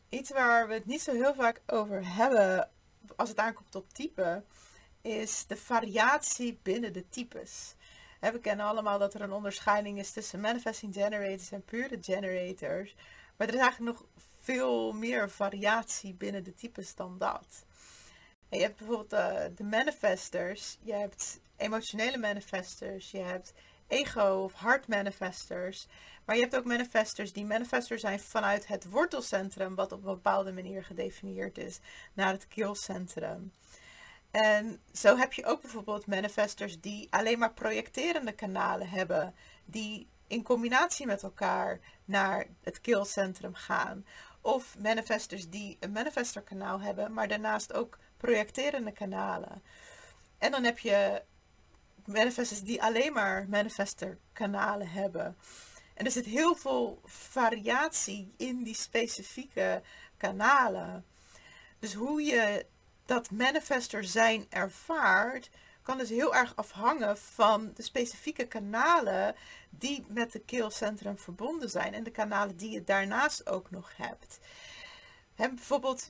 Iets waar we het niet zo heel vaak over hebben als het aankomt op type, is de variatie binnen de types. We kennen allemaal dat er een onderscheiding is tussen manifesting generators en pure generators. Maar er is eigenlijk nog veel meer variatie binnen de types dan dat. En je hebt bijvoorbeeld de manifestors, je hebt emotionele manifestors, je hebt ego of heart manifestors. Maar je hebt ook manifestors die manifestor zijn vanuit het wortelcentrum, wat op een bepaalde manier gedefinieerd is, naar het keelcentrum. En zo heb je ook bijvoorbeeld manifestors die alleen maar projecterende kanalen hebben, die in combinatie met elkaar naar het keelcentrum gaan. Of manifestors die een manifestor kanaal hebben, maar daarnaast ook projecterende kanalen. En dan heb je manifestors die alleen maar manifestor kanalen hebben. En er zit heel veel variatie in die specifieke kanalen. Dus hoe je dat manifestor zijn ervaart, kan dus heel erg afhangen van de specifieke kanalen die met het keelcentrum verbonden zijn. En de kanalen die je daarnaast ook nog hebt. Bijvoorbeeld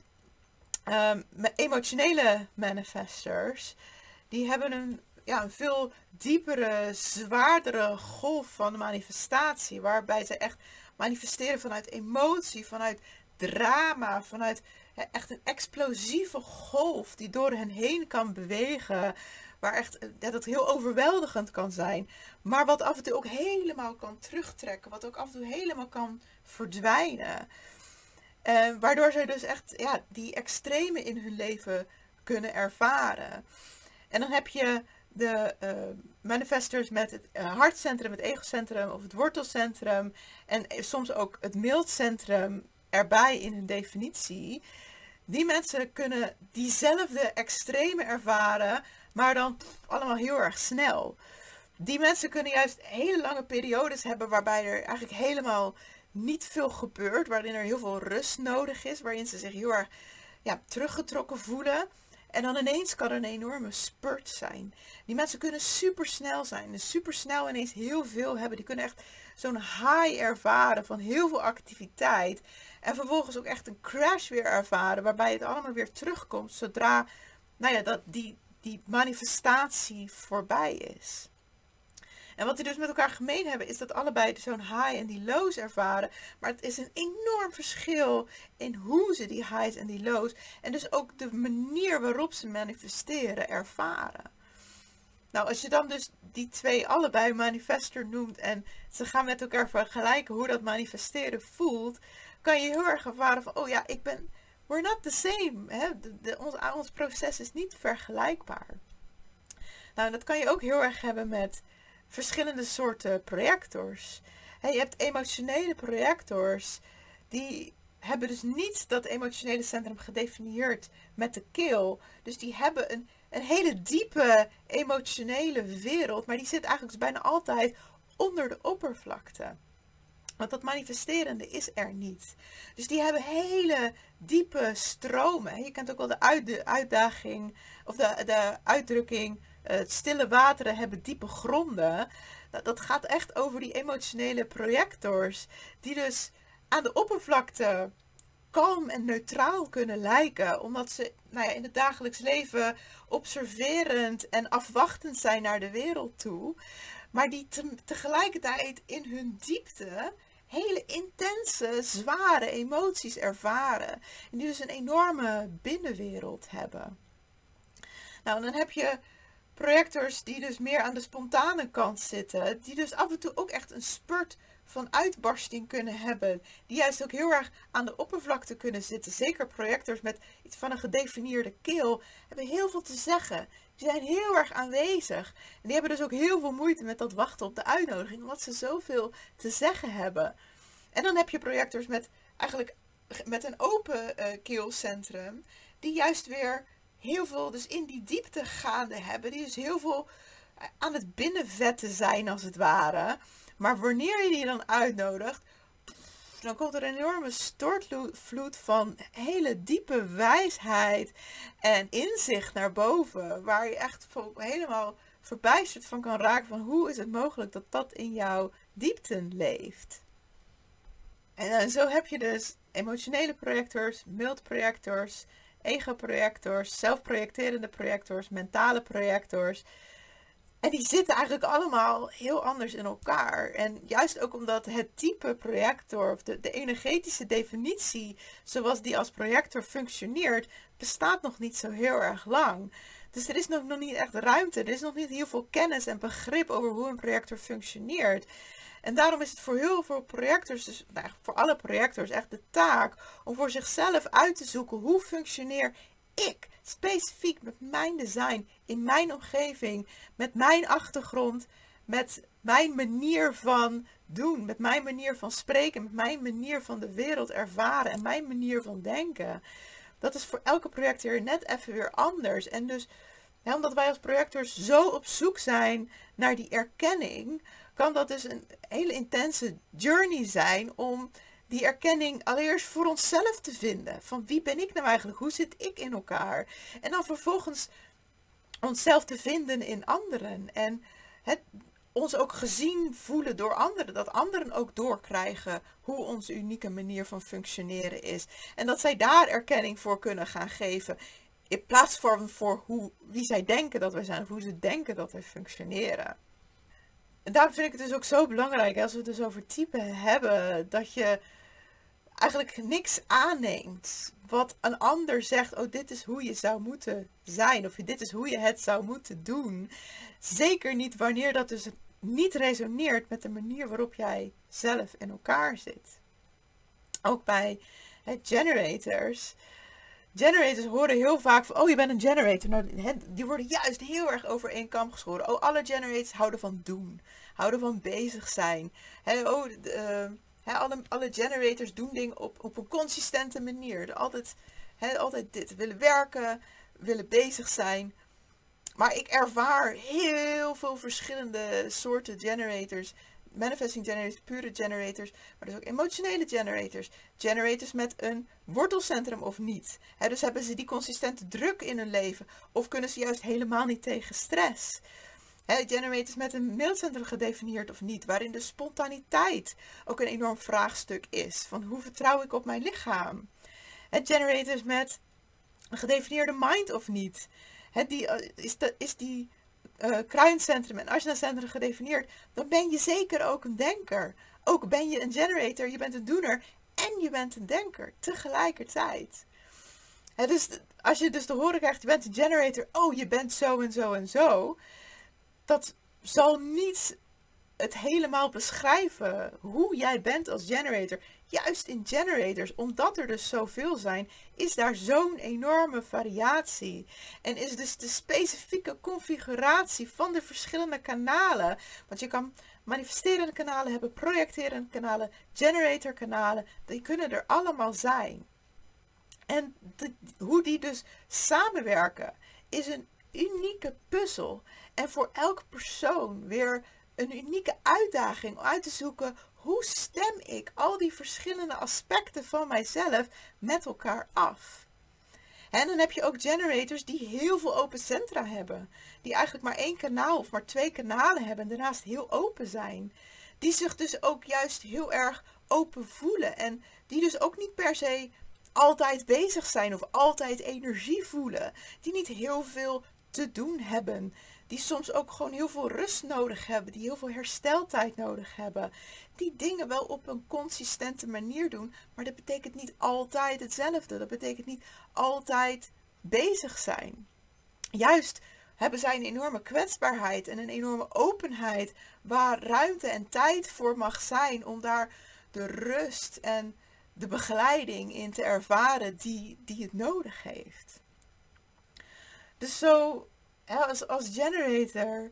emotionele manifestors, die hebben een veel diepere, zwaardere golf van manifestatie. Waarbij ze echt manifesteren vanuit emotie, vanuit drama, vanuit echt een explosieve golf die door hen heen kan bewegen. Waar echt dat het heel overweldigend kan zijn. Maar wat af en toe ook helemaal kan terugtrekken. Wat ook af en toe helemaal kan verdwijnen. Waardoor ze dus echt die extreme in hun leven kunnen ervaren. En dan heb je de manifestors met het hartcentrum, het egocentrum of het wortelcentrum. En soms ook het mildcentrum erbij in hun definitie. Die mensen kunnen diezelfde extreme ervaren, maar dan allemaal heel erg snel. Die mensen kunnen juist hele lange periodes hebben waarbij er eigenlijk helemaal niet veel gebeurt. Waarin er heel veel rust nodig is. Waarin ze zich heel erg teruggetrokken voelen. En dan ineens kan er een enorme spurt zijn. Die mensen kunnen supersnel zijn. Dus supersnel ineens heel veel hebben. Die kunnen echt zo'n high ervaren van heel veel activiteit. En vervolgens ook echt een crash weer ervaren. Waarbij het allemaal weer terugkomt. Zodra dat die manifestatie voorbij is. En wat die dus met elkaar gemeen hebben, is dat allebei zo'n high en die lows ervaren. Maar het is een enorm verschil in hoe ze die highs en die lows, en dus ook de manier waarop ze manifesteren, ervaren. Nou, als je dan dus die twee allebei manifestor noemt en ze gaan met elkaar vergelijken hoe dat manifesteren voelt, kan je heel erg ervaren van, oh ja, we're not the same. Hè? Ons proces is niet vergelijkbaar. Nou, dat kan je ook heel erg hebben met verschillende soorten projectors. Je hebt emotionele projectors, die hebben dus niet dat emotionele centrum gedefinieerd met de keel. Dus die hebben een hele diepe emotionele wereld, maar die zit eigenlijk dus bijna altijd onder de oppervlakte. Want dat manifesterende is er niet. Dus die hebben hele diepe stromen. Je kent ook wel de uitdaging of de uitdrukking, stille wateren hebben diepe gronden. Dat gaat echt over die emotionele projectors. Die dus aan de oppervlakte kalm en neutraal kunnen lijken. Omdat ze in het dagelijks leven observerend en afwachtend zijn naar de wereld toe. Maar die tegelijkertijd in hun diepte hele intense, zware emoties ervaren. En die dus een enorme binnenwereld hebben. Nou, en dan heb je projectors die dus meer aan de spontane kant zitten. Die dus af en toe ook echt een spurt van uitbarsting kunnen hebben. Die juist ook heel erg aan de oppervlakte kunnen zitten. Zeker projectors met iets van een gedefinieerde keel hebben heel veel te zeggen. Die zijn heel erg aanwezig. En die hebben dus ook heel veel moeite met dat wachten op de uitnodiging. Omdat ze zoveel te zeggen hebben. En dan heb je projectors met een open keelcentrum. Die juist weer heel veel dus in die diepte gaande hebben. Die dus heel veel aan het binnenvetten zijn als het ware. Maar wanneer je die dan uitnodigt, dan komt er een enorme stortvloed van hele diepe wijsheid en inzicht naar boven. Waar je echt helemaal verbijsterd van kan raken van hoe is het mogelijk dat dat in jouw diepten leeft. En zo heb je dus emotionele projectors, mild projectors, ego-projectors, zelfprojecterende projectors, mentale projectors. En die zitten eigenlijk allemaal heel anders in elkaar. En juist ook omdat het type projector, of de energetische definitie, zoals die als projector functioneert, bestaat nog niet zo heel erg lang. Dus er is nog niet echt ruimte, er is nog niet heel veel kennis en begrip over hoe een projector functioneert. En daarom is het voor heel veel projectors, dus voor alle projectors, echt de taak om voor zichzelf uit te zoeken hoe functioneer ik specifiek met mijn design, in mijn omgeving, met mijn achtergrond, met mijn manier van doen, met mijn manier van spreken, met mijn manier van de wereld ervaren en mijn manier van denken. Dat is voor elke projector net even weer anders. En dus, omdat wij als projectors zo op zoek zijn naar die erkenning, kan dat dus een hele intense journey zijn om die erkenning allereerst voor onszelf te vinden. Van wie ben ik nou eigenlijk? Hoe zit ik in elkaar? En dan vervolgens onszelf te vinden in anderen. En ons ook gezien voelen door anderen. Dat anderen ook doorkrijgen hoe onze unieke manier van functioneren is. En dat zij daar erkenning voor kunnen gaan geven. In plaats van voor wie zij denken dat wij zijn. Of hoe ze denken dat wij functioneren. En daarom vind ik het dus ook zo belangrijk, als we het dus over typen hebben, dat je eigenlijk niks aanneemt wat een ander zegt. Oh, dit is hoe je zou moeten zijn. Of dit is hoe je het zou moeten doen. Zeker niet wanneer dat dus niet resoneert met de manier waarop jij zelf in elkaar zit. Ook bij generators. Generators horen heel vaak van, oh, je bent een generator. Nou, die worden juist heel erg over één kam geschoren. Oh, alle generators houden van doen. Houden van bezig zijn. Alle generators doen dingen op een consistente manier. Altijd dit. Willen werken, willen bezig zijn. Maar ik ervaar heel veel verschillende soorten generators. Manifesting generators, pure generators, maar dus ook emotionele generators. Generators met een wortelcentrum of niet. Dus hebben ze die consistente druk in hun leven of kunnen ze juist helemaal niet tegen stress. Generators met een mailcentrum gedefinieerd of niet, waarin de spontaniteit ook een enorm vraagstuk is. Van hoe vertrouw ik op mijn lichaam? Generators met een gedefinieerde mind of niet. Is die kruincentrum en ajna-centrum gedefinieerd, dan ben je zeker ook een denker. Ook ben je een generator, je bent een doener en je bent een denker tegelijkertijd. Dus als je dus te horen krijgt, je bent een generator, oh, je bent zo en zo en zo, dat zal niet het helemaal beschrijven hoe jij bent als generator. Juist in generators, omdat er dus zoveel zijn, is daar zo'n enorme variatie. En is dus de specifieke configuratie van de verschillende kanalen. Want je kan manifesterende kanalen hebben, projecterende kanalen, generator kanalen. Die kunnen er allemaal zijn. En hoe die dus samenwerken is een unieke puzzel. En voor elke persoon weer een unieke uitdaging om uit te zoeken, hoe stem ik al die verschillende aspecten van mijzelf met elkaar af. En dan heb je ook generators die heel veel open centra hebben. Die eigenlijk maar 1 kanaal of maar 2 kanalen hebben en daarnaast heel open zijn. Die zich dus ook juist heel erg open voelen. En die dus ook niet per se altijd bezig zijn of altijd energie voelen. Die niet heel veel te doen hebben. Die soms ook gewoon heel veel rust nodig hebben. Die heel veel hersteltijd nodig hebben. Die dingen wel op een consistente manier doen. Maar dat betekent niet altijd hetzelfde. Dat betekent niet altijd bezig zijn. Juist hebben zij een enorme kwetsbaarheid en een enorme openheid. Waar ruimte en tijd voor mag zijn. Om daar de rust en de begeleiding in te ervaren die het nodig heeft. Dus zo, als generator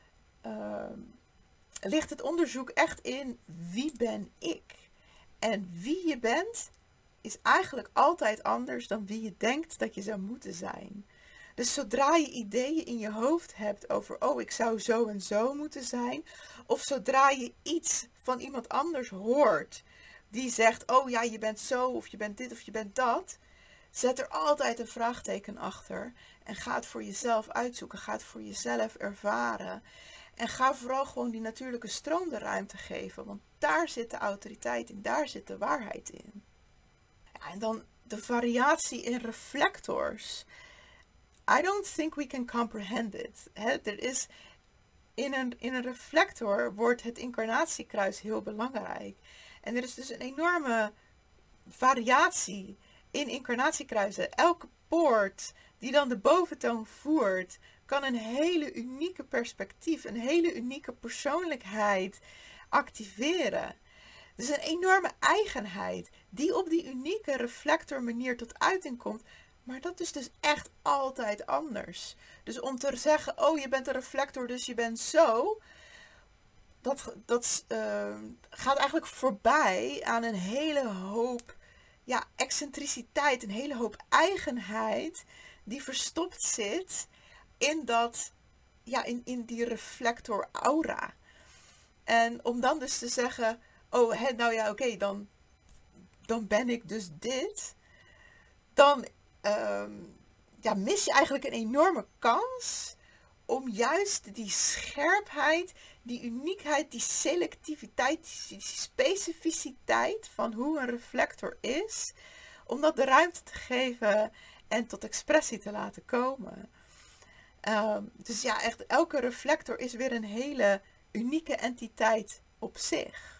ligt het onderzoek echt in wie ben ik. En wie je bent is eigenlijk altijd anders dan wie je denkt dat je zou moeten zijn. Dus zodra je ideeën in je hoofd hebt over, oh, ik zou zo en zo moeten zijn. Of zodra je iets van iemand anders hoort die zegt, oh ja, je bent zo of je bent dit of je bent dat. Zet er altijd een vraagteken achter en ga het voor jezelf uitzoeken. Ga het voor jezelf ervaren. En ga vooral gewoon die natuurlijke stroom de ruimte geven. Want daar zit de autoriteit in. Daar zit de waarheid in. Ja, en dan de variatie in reflectors. I don't think we can comprehend it. Er is in een reflector wordt het incarnatiekruis heel belangrijk. En er is dus een enorme variatie in incarnatiekruisen. Elke poort die dan de boventoon voert, kan een hele unieke perspectief, een hele unieke persoonlijkheid activeren. Dus een enorme eigenheid die op die unieke reflector manier tot uiting komt. Maar dat is dus echt altijd anders. Dus om te zeggen, oh je bent een reflector, dus je bent zo. Dat gaat eigenlijk voorbij aan een hele hoop excentriciteit, een hele hoop eigenheid die verstopt zit in dat, in die reflector aura. En om dan dus te zeggen, oh oké, dan ben ik dus dit. Dan mis je eigenlijk een enorme kans om juist die scherpheid, die uniekheid, die selectiviteit, die specificiteit van hoe een reflector is, om dat de ruimte te geven en tot expressie te laten komen. Dus echt elke reflector is weer een hele unieke entiteit op zich.